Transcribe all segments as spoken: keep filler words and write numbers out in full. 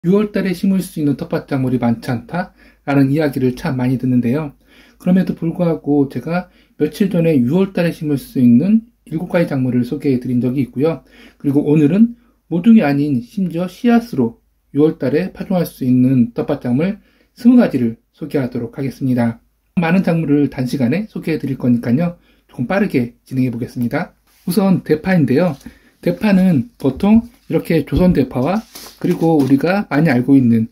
유월 달에 심을 수 있는 텃밭 작물이 많지 않다? 라는 이야기를 참 많이 듣는데요. 그럼에도 불구하고 제가 며칠 전에 유월 달에 심을 수 있는 일곱 가지 작물을 소개해 드린 적이 있고요. 그리고 오늘은 모종이 아닌 심지어 씨앗으로 유월 달에 파종할 수 있는 텃밭 작물 스무 가지를 소개하도록 하겠습니다. 많은 작물을 단시간에 소개해 드릴 거니까요. 조금 빠르게 진행해 보겠습니다. 우선 대파인데요. 대파는 보통 이렇게 조선 대파와 그리고 우리가 많이 알고 있는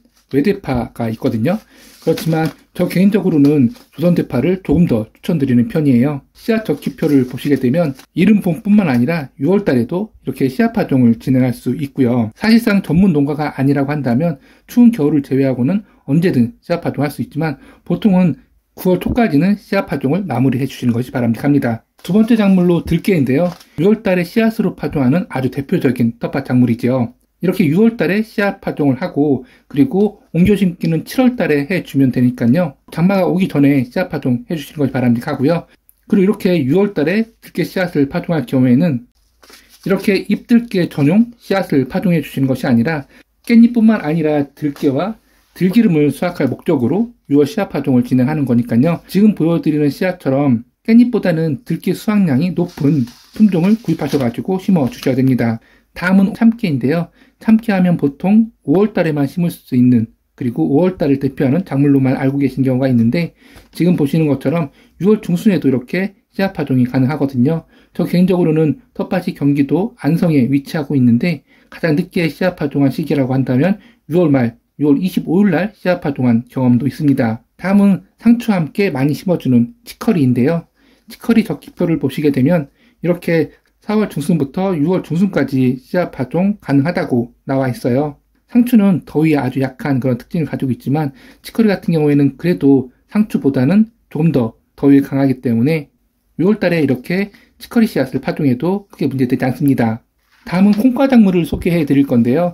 외대파가 있거든요. 그렇지만 저 개인적으로는 조선 대파를 조금 더 추천드리는 편이에요. 씨앗 적기표를 보시게 되면 이른봄뿐만 아니라 유월 달에도 이렇게 씨앗 파종을 진행할 수 있고요. 사실상 전문 농가가 아니라고 한다면 추운 겨울을 제외하고는 언제든 씨앗 파종할 수 있지만 보통은 구월 초까지는 씨앗 파종을 마무리해 주시는 것이 바람직합니다. 두 번째 작물로 들깨인데요. 유월 달에 씨앗으로 파종하는 아주 대표적인 텃밭 작물이죠. 이렇게 유월 달에 씨앗 파종을 하고 그리고 옮겨 심기는 칠월 달에 해주면 되니까요. 장마가 오기 전에 씨앗 파종 해주시는 것이 바람직하고요. 그리고 이렇게 유월 달에 들깨 씨앗을 파종할 경우에는 이렇게 잎들깨 전용 씨앗을 파종해 주시는 것이 아니라 깻잎뿐만 아니라 들깨와 들기름을 수확할 목적으로 유월 씨앗 파종을 진행하는 거니까요. 지금 보여드리는 씨앗처럼 깻잎보다는 들깨 수확량이 높은 품종을 구입하셔가지고 심어 주셔야 됩니다. 다음은 참깨인데요. 참깨하면 보통 오월 달에만 심을 수 있는 그리고 오월 달을 대표하는 작물로만 알고 계신 경우가 있는데 지금 보시는 것처럼 유월 중순에도 이렇게 씨앗 파종이 가능하거든요. 저 개인적으로는 텃밭이 경기도 안성에 위치하고 있는데 가장 늦게 씨앗 파종한 시기라고 한다면 유월 말, 유월 이십오일 날 씨앗 파종한 경험도 있습니다. 다음은 상추와 함께 많이 심어주는 치커리인데요. 치커리 적기표를 보시게 되면 이렇게 사월 중순부터 유월 중순까지 씨앗 파종 가능하다고 나와 있어요. 상추는 더위에 아주 약한 그런 특징을 가지고 있지만 치커리 같은 경우에는 그래도 상추보다는 조금 더 더위에 강하기 때문에 유월 달에 이렇게 치커리 씨앗을 파종해도 크게 문제되지 않습니다. 다음은 콩과 작물을 소개해 드릴 건데요.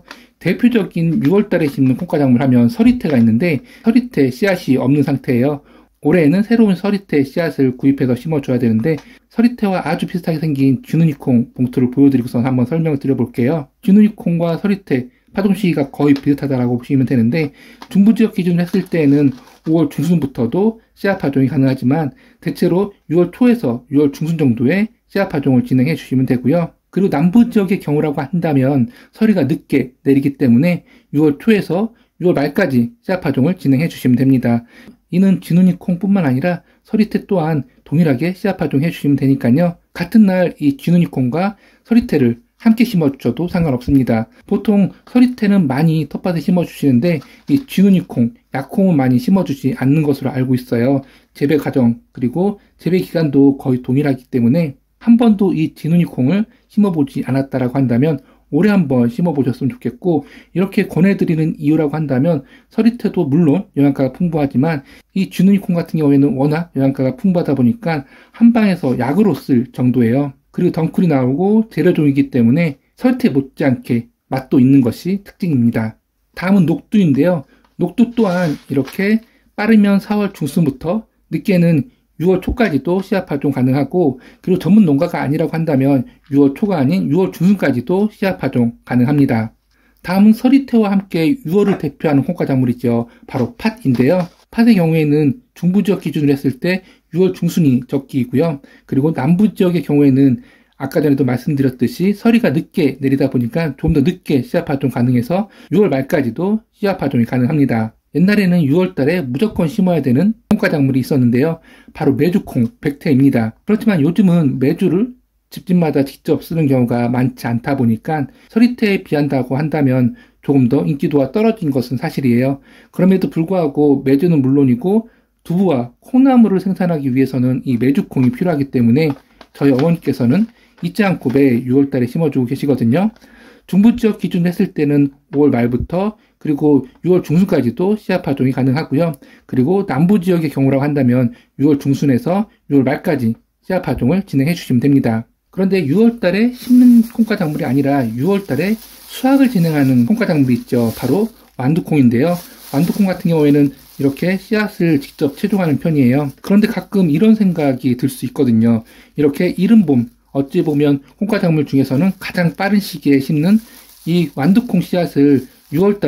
대표적인 유월 달에 심는 콩과 작물 하면 서리태가 있는데 서리태 씨앗이 없는 상태예요. 올해에는 새로운 서리태 씨앗을 구입해서 심어줘야 되는데 서리태와 아주 비슷하게 생긴 쥐누니콩 봉투를 보여드리고서 한번 설명을 드려볼게요. 쥐누니콩과 서리태 파종 시기가 거의 비슷하다라고 보시면 되는데 중부지역 기준으로 했을 때에는 오월 중순부터도 씨앗 파종이 가능하지만 대체로 유월 초에서 유월 중순 정도에 씨앗 파종을 진행해 주시면 되고요. 그리고 남부 지역의 경우라고 한다면 서리가 늦게 내리기 때문에 유월 초에서 유월 말까지 씨앗 파종을 진행해 주시면 됩니다. 이는 쥐누니콩뿐만 아니라 서리태 또한 동일하게 씨앗 파종해 주시면 되니까요. 같은 날 이 쥐누니콩과 서리태를 함께 심어주셔도 상관없습니다. 보통 서리태는 많이 텃밭에 심어주시는데 이 쥐누니콩, 약콩은 많이 심어주지 않는 것으로 알고 있어요. 재배 과정 그리고 재배 기간도 거의 동일하기 때문에 한 번도 이 쥐누니콩을 심어보지 않았다라고 한다면 올해 한번 심어보셨으면 좋겠고 이렇게 권해드리는 이유라고 한다면 서리태도 물론 영양가가 풍부하지만 이 쥐누니콩 같은 경우에는 워낙 영양가가 풍부하다 보니까 한 방에서 약으로 쓸 정도예요. 그리고 덩쿨이 나오고 재래종이기 때문에 서리태 못지않게 맛도 있는 것이 특징입니다. 다음은 녹두인데요. 녹두 또한 이렇게 빠르면 사월 중순부터 늦게는 유월 초까지도 씨앗 파종 가능하고 그리고 전문 농가가 아니라고 한다면 유월 초가 아닌 유월 중순까지도 씨앗 파종 가능합니다. 다음은 서리태와 함께 유월을 대표하는 콩과 작물이죠. 바로 팥인데요. 팥의 경우에는 중부지역 기준으로 했을 때 유월 중순이 적기이고요. 그리고 남부지역의 경우에는 아까 전에도 말씀드렸듯이 서리가 늦게 내리다 보니까 좀 더 늦게 씨앗 파종 가능해서 유월 말까지도 씨앗 파종이 가능합니다. 옛날에는 유월 달에 무조건 심어야 되는 콩과 작물이 있었는데요. 바로 메주콩, 백태입니다. 그렇지만 요즘은 메주를 집집마다 직접 쓰는 경우가 많지 않다 보니까 서리태에 비한다고 한다면 조금 더 인기도가 떨어진 것은 사실이에요. 그럼에도 불구하고 메주는 물론이고 두부와 콩나물을 생산하기 위해서는 이 메주콩이 필요하기 때문에 저희 어머니께서는 잊지 않고 매 유월 달에 심어주고 계시거든요. 중부지역 기준 했을 때는 오월 말부터 그리고 유월 중순까지도 씨앗 파종이 가능하고요. 그리고 남부지역의 경우라고 한다면 유월 중순에서 유월 말까지 씨앗 파종을 진행해 주시면 됩니다. 그런데 유월 달에 심는 콩과 작물이 아니라 유월 달에 수확을 진행하는 콩과 작물이 있죠. 바로 완두콩인데요. 완두콩 같은 경우에는 이렇게 씨앗을 직접 채종하는 편이에요. 그런데 가끔 이런 생각이 들 수 있거든요. 이렇게 이른 봄, 어찌 보면 콩과 작물 중에서는 가장 빠른 시기에 심는 이 완두콩 씨앗을 유월 달에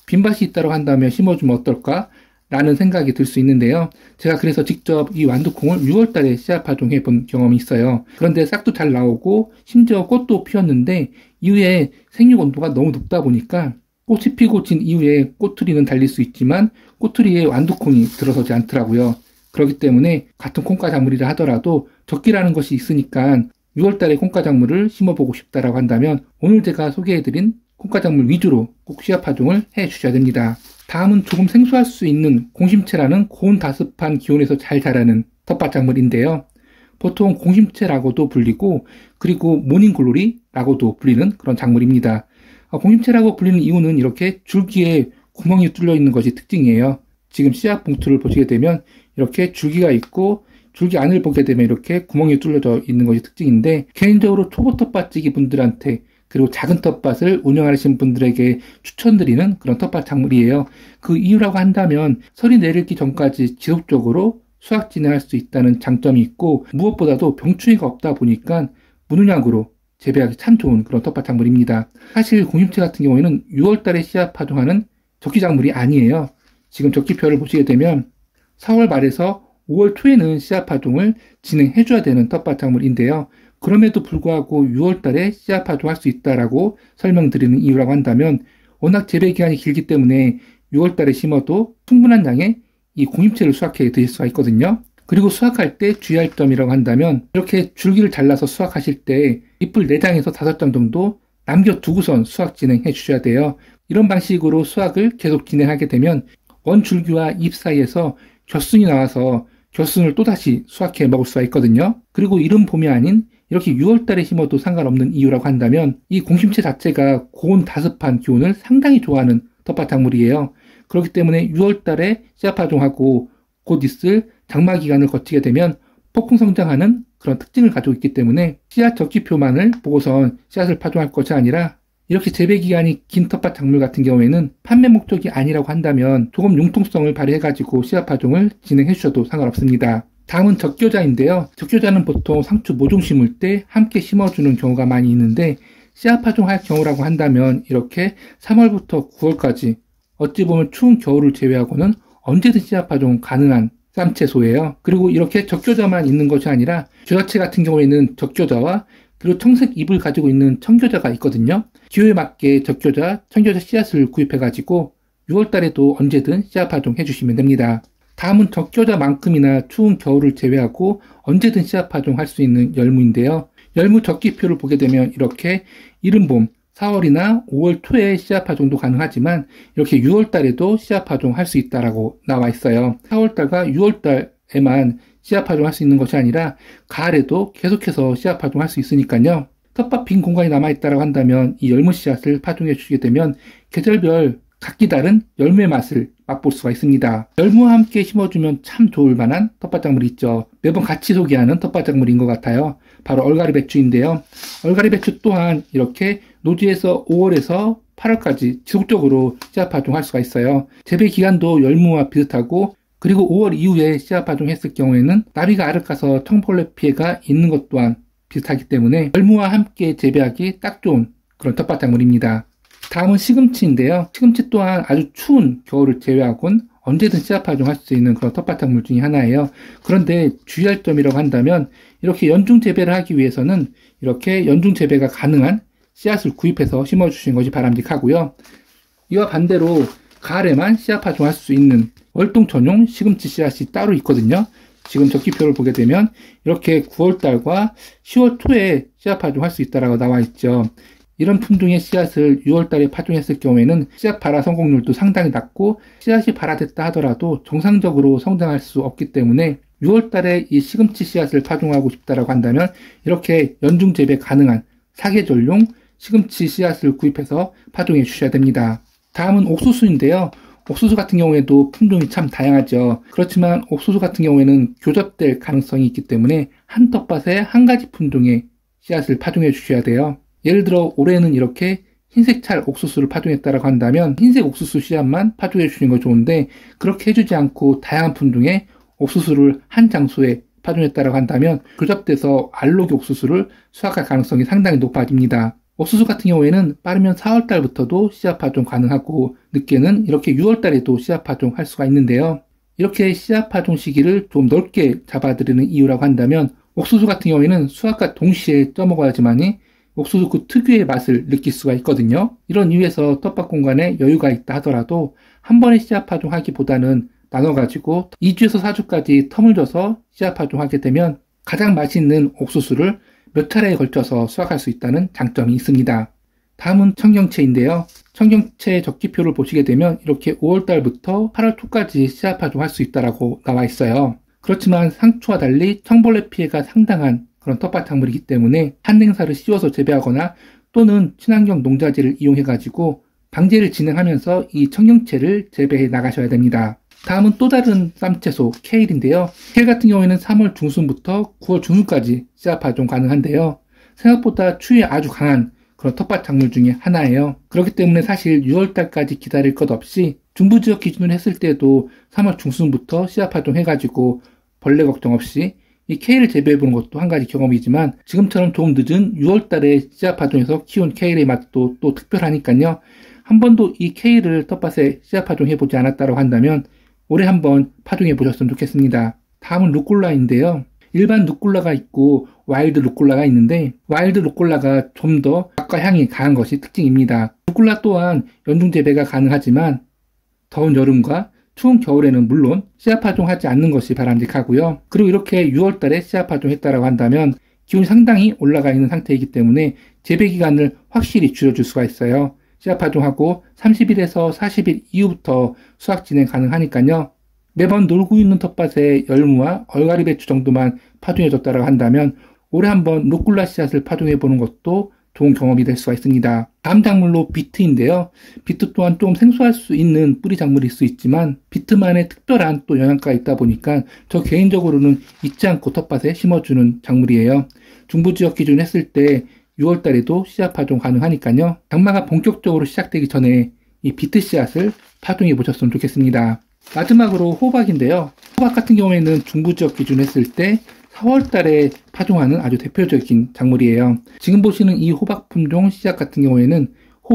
빈밭이 있다고 한다면 심어주면 어떨까? 라는 생각이 들 수 있는데요. 제가 그래서 직접 이 완두콩을 유월 달에 씨앗 파종해 본 경험이 있어요. 그런데 싹도 잘 나오고 심지어 꽃도 피었는데 이후에 생육 온도가 너무 높다 보니까 꽃이 피고 진 이후에 꼬투리는 달릴 수 있지만 꼬투리에 완두콩이 들어서지 않더라고요. 그렇기 때문에 같은 콩과 작물이라 하더라도 적기라는 것이 있으니까 유월 달에 콩과 작물을 심어보고 싶다라고 한다면 오늘 제가 소개해드린 콩과 작물 위주로 꼭 씨앗 파종을 해 주셔야 됩니다. 다음은 조금 생소할 수 있는 공심채라는 고온 다습한 기온에서 잘 자라는 텃밭 작물인데요. 보통 공심채라고도 불리고 그리고 모닝글로리라고도 불리는 그런 작물입니다. 공심채라고 불리는 이유는 이렇게 줄기에 구멍이 뚫려 있는 것이 특징이에요. 지금 씨앗 봉투를 보시게 되면 이렇게 줄기가 있고 줄기 안을 보게 되면 이렇게 구멍이 뚫려져 있는 것이 특징인데 개인적으로 초보 텃밭지기 분들한테 그리고 작은 텃밭을 운영하시는 분들에게 추천드리는 그런 텃밭 작물이에요. 그 이유라고 한다면 설이 내리기 전까지 지속적으로 수확 진행할 수 있다는 장점이 있고 무엇보다도 병충해가 없다 보니까 무농약으로 재배하기 참 좋은 그런 텃밭 작물입니다. 사실 공심채 같은 경우에는 유월 달에 씨앗 파종하는 적기 작물이 아니에요. 지금 적기표를 보시게 되면 사월 말에서 오월 초에는 씨앗 파종을 진행해줘야 되는 텃밭 작물인데요. 그럼에도 불구하고 유월 달에 씨앗 파종할 수 있다라고 설명드리는 이유라고 한다면 워낙 재배 기간이 길기 때문에 유월 달에 심어도 충분한 양의 이 공심채를 수확해 드실 수가 있거든요. 그리고 수확할 때 주의할 점이라고 한다면 이렇게 줄기를 잘라서 수확하실 때 잎을 네 장에서 다섯 장 정도 남겨두고선 수확 진행해 주셔야 돼요. 이런 방식으로 수확을 계속 진행하게 되면 원 줄기와 잎 사이에서 겨순이 나와서 겨순을 또다시 수확해 먹을 수가 있거든요. 그리고 이른 봄이 아닌 이렇게 유월 달에 심어도 상관없는 이유라고 한다면 이 공심채 자체가 고온 다습한 기온을 상당히 좋아하는 텃밭 작물이에요. 그렇기 때문에 유월 달에 씨앗 파종하고 곧 있을 장마 기간을 거치게 되면 폭풍 성장하는 그런 특징을 가지고 있기 때문에 씨앗 적기표만을 보고선 씨앗을 파종할 것이 아니라 이렇게 재배 기간이 긴 텃밭 작물 같은 경우에는 판매 목적이 아니라고 한다면 조금 융통성을 발휘해가지고 씨앗 파종을 진행해 주셔도 상관없습니다. 다음은 적교자인데요. 적교자는 보통 상추 모종 심을 때 함께 심어주는 경우가 많이 있는데 씨앗 파종할 경우라고 한다면 이렇게 삼월부터 구월까지 어찌 보면 추운 겨울을 제외하고는 언제든 씨앗 파종 가능한 쌈채소예요. 그리고 이렇게 적교자만 있는 것이 아니라 겨자채 같은 경우에는 적교자와 그리고 청색 잎을 가지고 있는 청교자가 있거든요. 기호에 맞게 적교자, 청교자 씨앗을 구입해가지고 유월 달에도 언제든 씨앗 파종 해주시면 됩니다. 다음은 적교자만큼이나 추운 겨울을 제외하고 언제든 씨앗 파종할 수 있는 열무인데요. 열무 적기표를 보게 되면 이렇게 이른 봄 사월이나 오월 초에 씨앗 파종도 가능하지만 이렇게 유월 달에도 씨앗 파종할 수 있다라고 나와 있어요. 사월 달과 유월 달에만 씨앗 파종할 수 있는 것이 아니라 가을에도 계속해서 씨앗 파종할 수 있으니까요. 텃밭 빈 공간이 남아있다고 한다면 이 열무 씨앗을 파종해 주시게 되면 계절별 각기 다른 열무의 맛을 맛볼 수가 있습니다. 열무와 함께 심어주면 참 좋을 만한 텃밭 작물이 있죠. 매번 같이 소개하는 텃밭 작물인 것 같아요. 바로 얼갈이 배추인데요. 얼갈이 배추 또한 이렇게 노지에서 오월에서 팔월까지 지속적으로 씨앗 파종할 수가 있어요. 재배 기간도 열무와 비슷하고 그리고 오월 이후에 씨앗 파종했을 경우에는 나비가 알을 까서 청벌레 피해가 있는 것 또한 비슷하기 때문에 열무와 함께 재배하기 딱 좋은 그런 텃밭 작물입니다. 다음은 시금치인데요. 시금치 또한 아주 추운 겨울을 제외하고는 언제든 씨앗 파종할 수 있는 그런 텃밭 작물 중에 하나예요. 그런데 주의할 점이라고 한다면 이렇게 연중 재배를 하기 위해서는 이렇게 연중 재배가 가능한 씨앗을 구입해서 심어주시는 것이 바람직하고요. 이와 반대로 가을에만 씨앗 파종할 수 있는 월동 전용 시금치 씨앗이 따로 있거든요. 지금 적기표를 보게 되면 이렇게 구월 달과 시월 초에 씨앗 파종할 수 있다고 나와 있죠. 이런 품종의 씨앗을 유월 달에 파종했을 경우에는 씨앗 발화 성공률도 상당히 낮고 씨앗이 발화됐다 하더라도 정상적으로 성장할 수 없기 때문에 유월 달에 이 시금치 씨앗을 파종하고 싶다라고 한다면 이렇게 연중 재배 가능한 사계절용 시금치 씨앗을 구입해서 파종해 주셔야 됩니다. 다음은 옥수수인데요. 옥수수 같은 경우에도 품종이 참 다양하죠. 그렇지만 옥수수 같은 경우에는 교접될 가능성이 있기 때문에 한 텃밭에 한 가지 품종의 씨앗을 파종해 주셔야 돼요. 예를 들어 올해는 이렇게 흰색 찰 옥수수를 파종했다고 한다면 흰색 옥수수 씨앗만 파종해 주시는 거 좋은데 그렇게 해주지 않고 다양한 품종의 옥수수를 한 장소에 파종했다고 한다면 교접돼서 알록이 옥수수를 수확할 가능성이 상당히 높아집니다. 옥수수 같은 경우에는 빠르면 사월 달부터도 씨앗 파종 가능하고 늦게는 이렇게 유월 달에도 씨앗 파종할 수가 있는데요. 이렇게 씨앗 파종 시기를 좀 넓게 잡아드리는 이유라고 한다면 옥수수 같은 경우에는 수확과 동시에 쪄먹어야지만이 옥수수 그 특유의 맛을 느낄 수가 있거든요. 이런 이유에서 텃밭 공간에 여유가 있다 하더라도 한 번에 씨앗 파종하기보다는 나눠가지고 이 주에서 사 주까지 텀을 줘서 씨앗 파종하게 되면 가장 맛있는 옥수수를 몇 차례에 걸쳐서 수확할 수 있다는 장점이 있습니다. 다음은 청경채인데요. 청경채 적기표를 보시게 되면 이렇게 오월 달부터 팔월 초까지 씨앗 파종할 수 있다고 나와 있어요. 그렇지만 상추와 달리 청벌레 피해가 상당한 그런 텃밭 작물이기 때문에 한냉사를 씌워서 재배하거나 또는 친환경 농자재를 이용해 가지고 방제를 진행하면서 이 청경채를 재배해 나가셔야 됩니다. 다음은 또 다른 쌈채소 케일인데요. 케일 같은 경우에는 삼월 중순부터 구월 중순까지 씨앗 파종 가능한데요. 생각보다 추위에 아주 강한 그런 텃밭 작물 중에 하나예요. 그렇기 때문에 사실 유월 달까지 기다릴 것 없이 중부지역 기준으로 했을 때도 삼월 중순부터 씨앗 파종 해가지고 벌레 걱정 없이 이 케일을 재배해보는 것도 한 가지 경험이지만 지금처럼 조금 늦은 유월 달에 씨앗 파종해서 키운 케일의 맛도 또 특별하니까요. 한 번도 이 케일을 텃밭에 씨앗 파종해보지 않았다고 한다면 올해 한번 파종해 보셨으면 좋겠습니다. 다음은 루꼴라인데요. 일반 루꼴라가 있고 와일드 루꼴라가 있는데 와일드 루꼴라가 좀 더 맛과 향이 강한 것이 특징입니다. 루꼴라 또한 연중 재배가 가능하지만 더운 여름과 추운 겨울에는 물론 씨앗 파종하지 않는 것이 바람직하고요. 그리고 이렇게 유월 달에 씨앗 파종했다고 한다면 기온이 상당히 올라가 있는 상태이기 때문에 재배 기간을 확실히 줄여줄 수가 있어요. 씨앗 파종하고 삼십 일에서 사십 일 이후부터 수확 진행 가능하니까요. 매번 놀고 있는 텃밭에 열무와 얼갈이 배추 정도만 파종해줬다고 한다면 올해 한번 루꼴라 씨앗을 파종해보는 것도 좋은 경험이 될 수가 있습니다. 다음 작물로 비트인데요. 비트 또한 좀 생소할 수 있는 뿌리 작물일 수 있지만 비트만의 특별한 또 영양가가 있다 보니까 저 개인적으로는 잊지 않고 텃밭에 심어주는 작물이에요. 중부지역 기준 했을 때 유월 달에도 씨앗 파종 가능하니까요. 장마가 본격적으로 시작되기 전에 이 비트 씨앗을 파종해 보셨으면 좋겠습니다. 마지막으로 호박인데요. 호박 같은 경우에는 중부지역 기준 했을 때 사월 달에 파종하는 아주 대표적인 작물이에요. 지금 보시는 이 호박 품종 씨앗 같은 경우에는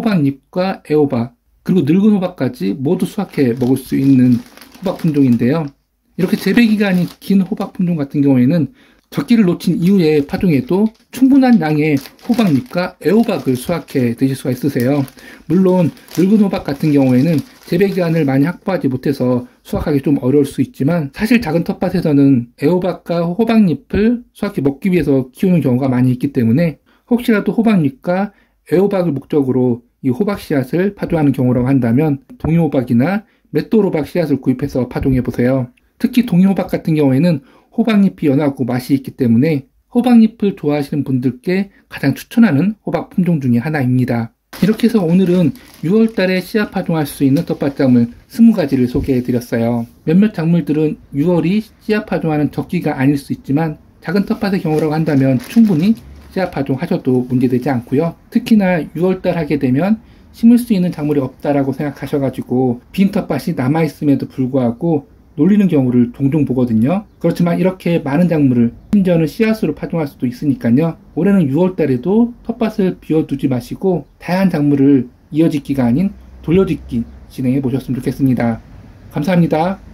호박잎과 애호박 그리고 늙은 호박까지 모두 수확해 먹을 수 있는 호박 품종인데요. 이렇게 재배 기간이 긴 호박 품종 같은 경우에는 적기를 놓친 이후에 파종해도 충분한 양의 호박잎과 애호박을 수확해 드실 수가 있으세요. 물론 늙은 호박 같은 경우에는 재배 기간을 많이 확보하지 못해서 수확하기 좀 어려울 수 있지만 사실 작은 텃밭에서는 애호박과 호박잎을 수확해 먹기 위해서 키우는 경우가 많이 있기 때문에 혹시라도 호박잎과 애호박을 목적으로 이 호박 씨앗을 파종하는 경우라고 한다면 동이호박이나 맷돌호박 씨앗을 구입해서 파종해 보세요. 특히 동이호박 같은 경우에는 호박잎이 연하고 맛이 있기 때문에 호박잎을 좋아하시는 분들께 가장 추천하는 호박 품종 중에 하나입니다. 이렇게 해서 오늘은 유월 달에 씨앗 파종할 수 있는 텃밭 작물 이십 가지를 소개해 드렸어요. 몇몇 작물들은 유월이 씨앗 파종하는 적기가 아닐 수 있지만 작은 텃밭의 경우라고 한다면 충분히 씨앗 파종하셔도 문제되지 않고요. 특히나 유월 달 하게 되면 심을 수 있는 작물이 없다라고 생각하셔가지고 빈 텃밭이 남아있음에도 불구하고 놀리는 경우를 종종 보거든요. 그렇지만 이렇게 많은 작물을 심지어는 씨앗으로 파종할 수도 있으니까요. 올해는 유월 달에도 텃밭을 비워두지 마시고 다양한 작물을 이어짓기가 아닌 돌려짓기 진행해 보셨으면 좋겠습니다. 감사합니다.